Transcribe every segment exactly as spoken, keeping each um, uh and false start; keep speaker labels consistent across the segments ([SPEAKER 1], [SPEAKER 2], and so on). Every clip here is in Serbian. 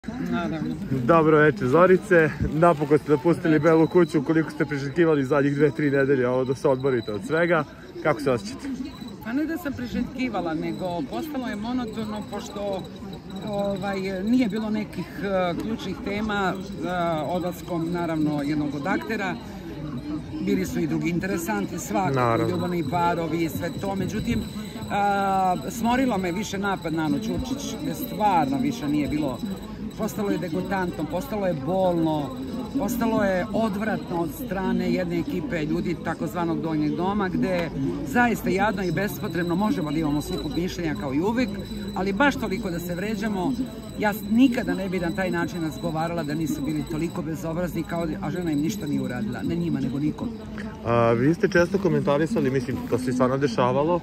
[SPEAKER 1] Dobro večer, Zorice. Napokon ste napustili Belu kuću, koliko ste priželjkivali zadnjih dve, tri nedelje, ovo da se odmorite od svega. Kako se osjećate?
[SPEAKER 2] Pa ne da sam priželjkivala, nego postalo je monotono, pošto nije bilo nekih ključnih tema, odlaskom naravno jednog od aktera. Bili su i drugi interesanti, svakako, ljubavni parovi i sve to. Međutim, smorilo me više napad na Anu Ćurčić, gde stvarno više nije bilo. Postalo je degutantno, postalo je bolno, postalo je odvratno od strane jedne ekipe ljudi takozvanog donjeg doma, gde zaista jadno i bespotrebno možemo da imamo sukob mišljenja kao i uvek, ali baš toliko da se vređamo. Ja nikada ne bi na taj način razgovarala da nisu bili toliko bezobrazni, a žena im ništa nije uradila, ne njima nego nikom.
[SPEAKER 1] Vi ste često komentarisali, mislim, to se stvarno dešavalo,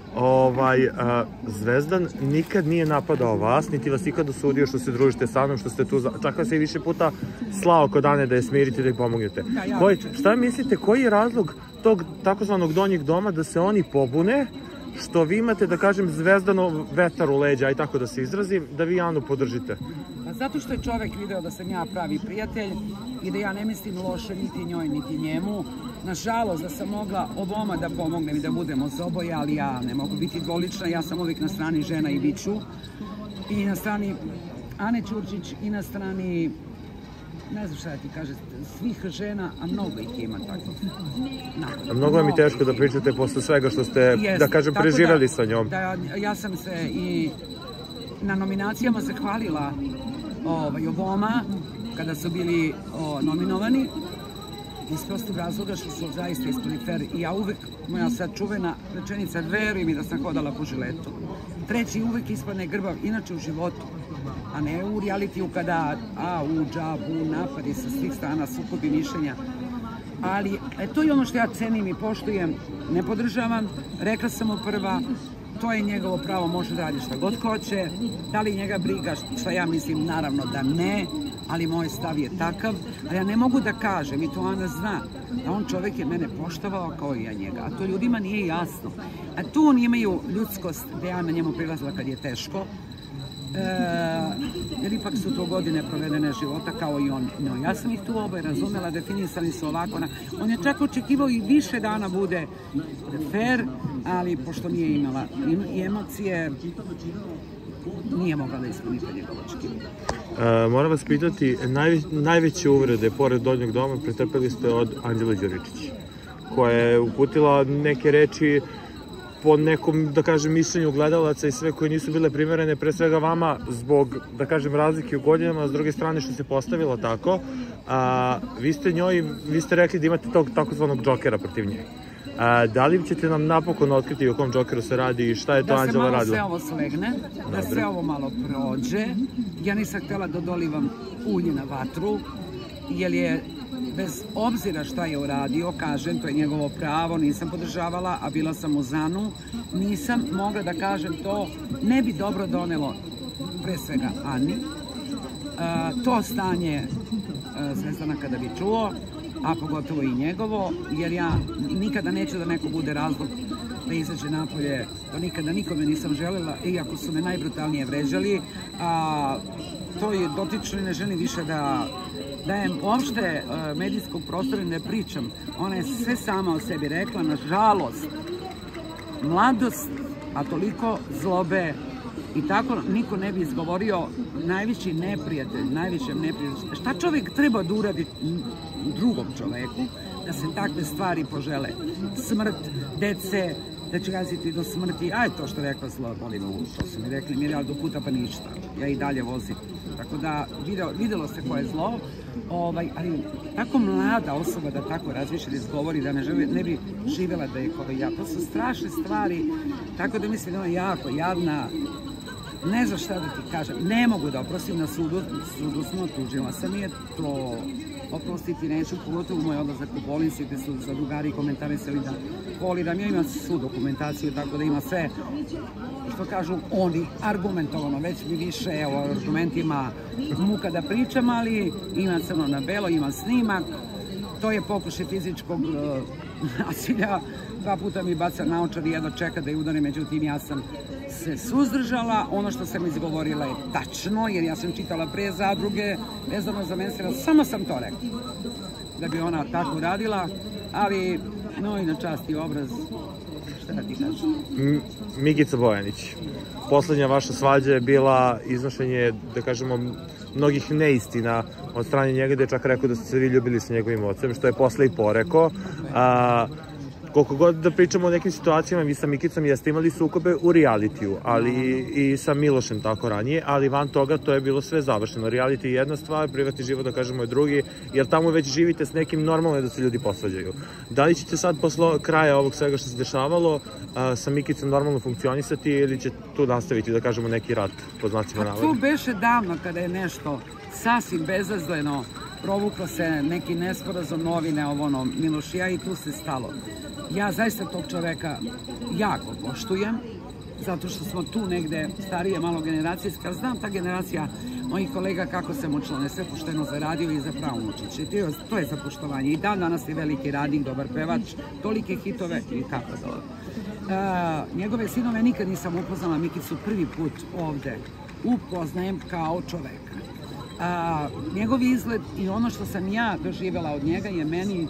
[SPEAKER 1] Zvezdan nikad nije napadao vas, niti vas ikad osudio što se družite sa mnom, što ste tu, čak vas je više puta slao kod Ane da je smirite, da ih pomognete. Šta mislite, koji je razlog tog takozvanog donjeg doma da se oni pobune, što vi imate, da kažem, Zvezdanov vetar u leđa, aj tako da se izrazim, da vi Anu podržite?
[SPEAKER 2] Zato što je čovek video da sam ja pravi prijatelj i da ja ne mislim loše niti njoj, niti njemu. Nažalost, da sam mogla oboma da pomognem i da budemo za oboje, ali ja ne mogu biti dvolična, ja sam uvijek na strani žena i bit ću. I na strani Ane Ćurčić i na strani, ne znam šta da ti kažem, svih žena, a mnogo ih ima tako.
[SPEAKER 1] A mnogo vam je teško da pričate posle svega što ste, da kažem, preživeli sa njom.
[SPEAKER 2] Ja sam se i na nominacijama zahvalila oboma kada su bili nominovani, iz prostog razloga što su zaista ispali fer. I ja uvek, moja sad čuvena rečenica, veruj mi da sam hodala po žiletu. Treći uvek ispadne grbav, inače u životu, a ne u realitiju kada, a, u džabu, napadi sa svih strana, sukobi mišljenja. Ali to je ono što ja cenim i poštujem, ne podržavam, rekla sam mu prva, to je njegovo pravo, može da radi šta god hoće, da li njega briga šta ja mislim, naravno da ne, ali moj stav je takav, a ja ne mogu da kažem, i to Ana zna, da on čovek je mene poštovao kao i ja njega, a to ljudima nije jasno. A tu oni imaju ljudskost da ja na njemu prilazila kad je teško, jer ipak su to godine provedene života kao i on. Ja sam ih tu oboje razumela, definisali su ovako. On je čak očekivao i više dana bude fair, ali pošto nije imala i emocije, nije mogla da ispunite njegov očekivanje.
[SPEAKER 1] Moram vas pitati, najveće uvrede pored donjeg doma pretrpeli ste od Anđele Đuričić, koja je uputila neke reči po nekom, da kažem, mišljenju gledalaca i sve koje nisu bile primerene, pre svega vama, zbog, da kažem, razlike u godinama, s druge strane što se postavila tako. Vi ste njoj, vi ste rekli da imate tog takozvanog džokera protiv nje. Da li ćete nam napokon otkriti o kom džokeru se radi i šta je to Anđela radila?
[SPEAKER 2] Da se malo sve ovo slegne, da sve ovo malo prođe. Ja nisam htjela da dolivam ulje na vatru, jer je bez obzira šta je uradio, kažem, to je njegovo pravo, nisam podržavala, a bila sam u Zanu, nisam mogla da kažem to, ne bi dobro donelo pre svega Ani. To stanje Zvezdana kada bi čuo, a pogotovo i njegovo, jer ja nikada neću da neko bude razlog da izađe napolje, to nikada nikome nisam želela, iako su me najbrutalnije vređali, a to je dotično i ne želim više da dajem uopšte medijskog prostora i ne pričam. Ona je sve sama o sebi rekla, nažalost, mladost, a toliko zlobe i tako niko ne bi izgovorio najveći neprijatelj, najvećem neprijatelju. Šta čovjek treba da uradi drugom čoveku da se takve stvari požele? Smrt, dece, da će gaziti do smrti, aj to što rekla zlo, volim, to su mi rekli milijardu puta pa ništa, ja i dalje vozim. Tako da videlo se ko je zlo, ali tako mlada osoba da tako razmišlja da izgovori, da ne bi živjela da je kao ja. To su strašne stvari, tako da mislim da ona je jako jadna, ne znam šta da ti kažem, ne mogu da oprostim, na sudu smo, tužila sam je, to oprostiti neću, pogotovo moj odlazak u bolnici gde su za drugari komentarisali da poliram, ja imam svu dokumentaciju, tako da ima sve, što kažu oni, argumentovano, već mi više o argumentima muka da pričam, ali ima crno na belo, ima snimak, to je pokušaj fizičkog nasilja, dva puta mi baca naočar i jedno čeka da je udane, međutim ja sam se suzdržala. Ono što sam izgovorila je tačno, jer ja sam čitala pre zadruge, vezano za Mensera, samo sam to rekla. Da bi ona tako radila, ali no i na čast i obraz, šta da ti kažem.
[SPEAKER 1] Mikica Bojanić, poslednja vaša svađa je bila iznošenje, da kažemo, mnogih neistina od strane njega, da je čak rekao da ste se vi ljubili sa njegovim ocem, što je posle i porekao. Koliko god da pričamo o nekim situacijama, vi sa Mikicom jeste imali sukobe u realitiju, ali i sa Milošem tako ranije, ali van toga to je bilo sve završeno. Reality je jedna stvar, privatni život, da kažemo, je drugi, jer tamo već živite s nekim, normalno je da se ljudi posvađaju. Da li ćete sad posle kraja ovog svega što se dešavalo sa Mikicom normalno funkcionisati ili će tu nastaviti, da kažemo, neki rat, po znacima navoda?
[SPEAKER 2] Tu beše davno kada je nešto sasvim bezazleno, provuklo se neki nesporazum, novine, ovo ono, Miloš i ja, i tu se stalo. Ja zaista tog čoveka jako poštujem, zato što smo tu negde starije malo generacijska. Znam ta generacija mojih kolega kako se mučilo, ne sve pošteno zaradio i za pravu mučić. I to je za poštovanje. I dan danas je veliki radnik, dobar pevač, tolike hitove i tako dobro. Njegove sinove nikad nisam upoznala, Mikicu prvi put ovde upoznajem kao čoveka. Njegov izgled i ono što sam ja doživjela od njega je meni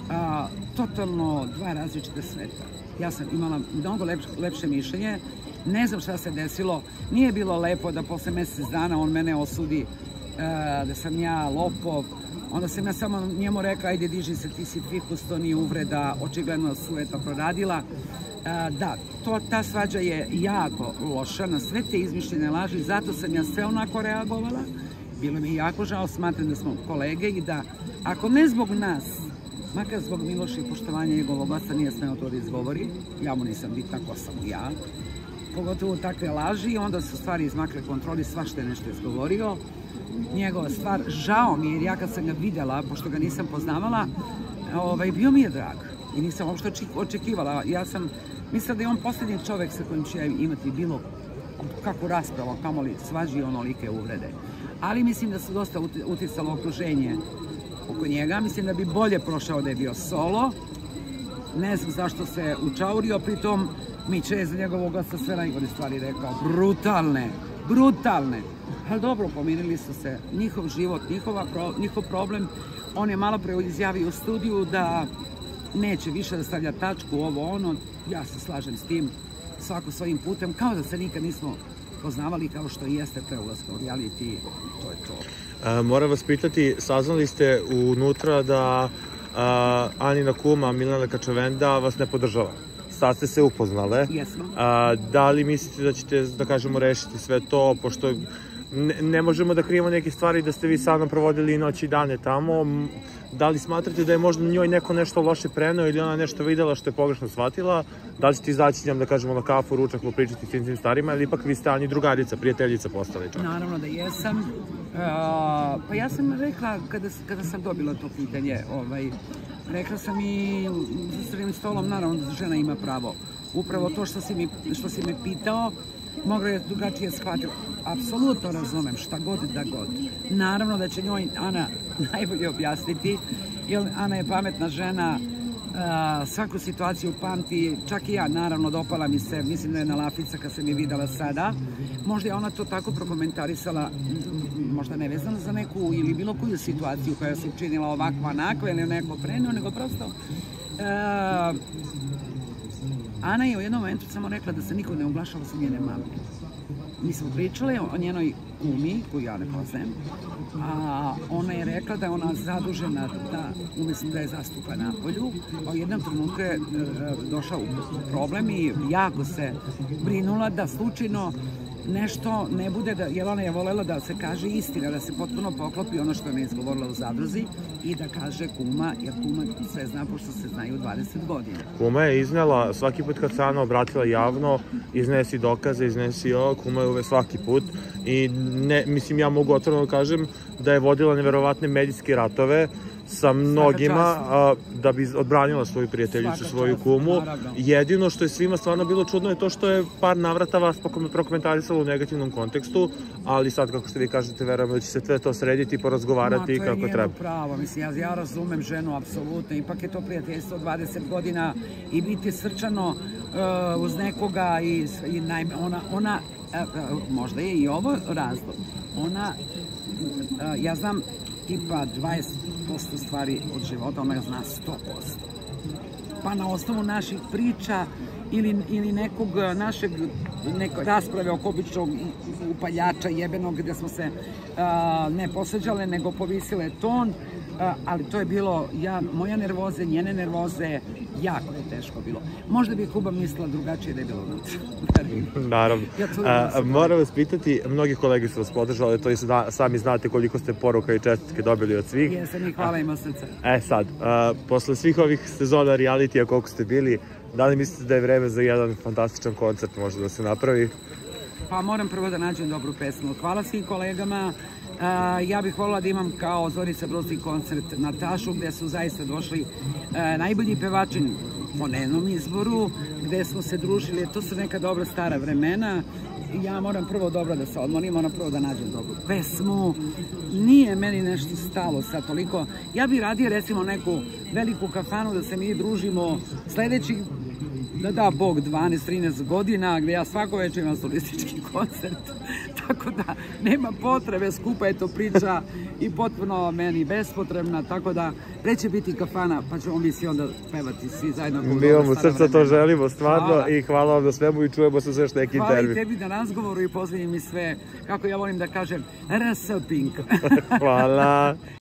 [SPEAKER 2] totalno dva različite sveta. Ja sam imala mnogo lepše mišljenje, ne znam šta se desilo, nije bilo lepo da posle mesec dana on mene osudi da sam ja lopov, onda sam ja samo njemu rekla, ajde diži se, ti si fikus, to nije uvreda, očigledno sujeta proradila. Da, ta svađa je jako loša na sve te izmišljene laži, zato sam ja sve onako reagovala. Bilo mi jako žao, smatram da smo kolege i da, ako ne zbog nas, makar zbog Miloša i poštovanja njegovog oca, nije smeo to da izgovori, ja mu nisam bitna, ko sam mu ja, pogotovo takve laži, onda su stvari izmakle kontroli, svašta je nešto izgovorio. Njegova stvar, žao mi je, jer ja kad sam ga videla, pošto ga nisam poznavala, bio mi je drag i nisam uopšte očekivala. Ja sam mislila da je on posljednji čovek sa kojim ću ja imati bilo kakvu raspravu, kamoli svađi i onolike uvrede. Ali mislim da su dosta uticalo okruženje oko njega. Mislim da bi bolje prošao da je bio solo. Ne znam zašto se učaurio, pritom Miće je za njegovog oca sve najgore stvari rekao. Brutalne, brutalne. Ali dobro, pomirili su se. Njihov život, njihov problem. On je malo pre izjavio u studiju da neće više da stavlja tačku, ovo ono. Ja se slažem s tim, svako svojim putem, kao da se nikad nismo poznavali, kao što i jeste pre ulaska u reality, to je to.
[SPEAKER 1] Moram vas pitati, saznali ste unutra da Anina kuma Milena Kačavenda vas ne podržava. Sad ste se upoznale.
[SPEAKER 2] Jesmo.
[SPEAKER 1] Da li mislite da ćete, da kažemo, rešiti sve to, pošto ne možemo da krijemo neke stvari da ste vi sa mnom provodili noći i dane tamo. Da li smatrate da je možda njoj neko nešto loše preneo ili ona nešto videla što je pogrešno shvatila? Da li ćete izaći s njom, da kažemo, na kafu, ručak, popričati s tim tim starima, ili ipak vi ste Ani drugarica, prijateljica postali čak?
[SPEAKER 2] Naravno da jesam. Pa ja sam rekla, kada sam dobila to pitanje, rekla sam i za srednjim stolom, naravno da žena ima pravo. Upravo to što si me pitao, mogla je drugačije shvatiti. Apsolutno razumem, šta god da god. Naravno da će njoj Ana najbolje objasniti, jer Ana je pametna žena, svaku situaciju pamti, čak i ja, naravno, dopala mi se, mislim da je na lafica kad sam je videla sada. Možda je ona to tako prokomentarisala, možda ne vezano za neku ili bilo koju situaciju koja se učinila ovakva, onakva ili neko preneo, nego prosto Ana je u jednom momentu samo rekla da se niko ne oglašava sa njene mame. Mi smo pričali o njenoj kumi, koju ja ne poznajem, a ona je rekla da je ona zadužena da, umjesto da je zastupa napolju, a u jednom trenutku je došao u problem i jako se brinula da slučajno nešto ne bude, jer ona je volela da se kaže istina, da se potpuno poklopi ono što je ne izgovorila u zadruzi i da kaže kuma, jer kuma sve zna pošto se znaju dvadeset godina.
[SPEAKER 1] Kuma je iznela, svaki put kad se Ana obratila javno, iznesi dokaze, iznesi ovo, kuma je uvek svaki put i mislim ja mogu otvoreno da kažem da je vodila neverovatne medijske ratove sa mnogima da bi odbranila svoju prijateljicu, svoju kumu. Jedino što je svima stvarno bilo čudno je to što je par navrata vas prokomentarisalo u negativnom kontekstu, ali sad, kako što vi kažete, verujemo da će se sve to srediti i porazgovarati kako treba.
[SPEAKER 2] To je njeno pravo, mislim, ja razumem ženu, apsolutno, ipak je to prijateljstvo dvadeset godina i biti srčano uz nekoga i ona, možda je i ovo razlog, ona, ja znam tipa dvadeset posto stvari od života, ona zna sto posto. Pa na osnovu naših priča ili nekog našeg rasprave oko običnog upaljača jebenog gde smo se ne posveđale nego povisile ton, ali to je bilo, moja nervoze, njene nervoze, jako je teško bilo. Možda bi Kuba mislila drugačije da je bilo unutra.
[SPEAKER 1] Naravno. Moram vas pitati, mnogi kolegi su vas podržali, to i sami znate koliko ste poruka i čestitke dobili od svih.
[SPEAKER 2] Jesam i hvala im od srca.
[SPEAKER 1] E sad, posle svih ovih sezona realitija koliko ste bili, da li mislite da je vreme za jedan fantastičan koncert možda da se napravi?
[SPEAKER 2] Pa moram prvo da nađem dobru pesmu. Hvala svim kolegama. Ja bih volila da imam kao Zorica Brusnik koncert Natašu, gde su zaista došli najbolji pevači po njenom izboru, gde smo se družili. To su neka dobra stara vremena. Ja moram prvo dobro da se odmorim, moram prvo da nađem dobru pesmu. Nije meni nešto stalo sad toliko. Ja bih radije recimo neku veliku kafanu da se mi družimo sledećih, da da Bog, dvanaest trinaest godina, gde ja svako večer imam solistički koncert. Tako da nema potrebe, skupa je to priča i potpuno meni bespotrebna, tako da neće biti kafana, pa ćemo mi svi onda pevati svi zajedno.
[SPEAKER 1] Mi vam u srca to želimo stvarno i hvala vam na svemu i čujemo se sve još neki intervju.
[SPEAKER 2] Hvala i tebi na razgovoru i pozvanjem mi sve, kako ja volim da kažem, R S Pink.
[SPEAKER 1] Hvala.